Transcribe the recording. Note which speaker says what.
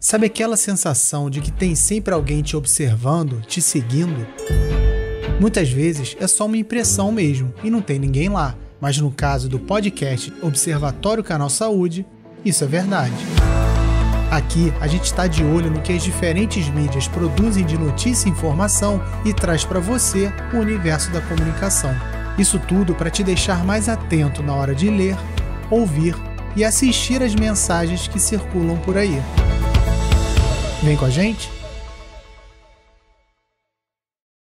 Speaker 1: Sabe aquela sensação de que tem sempre alguém te observando, te seguindo? Muitas vezes é só uma impressão mesmo e não tem ninguém lá, mas no caso do podcast Observatório Canal Saúde, isso é verdade. Aqui a gente está de olho no que as diferentes mídias produzem de notícia e informação e traz para você o universo da comunicação. Isso tudo para te deixar mais atento na hora de ler, ouvir e assistir as mensagens que circulam por aí. Vem com a gente?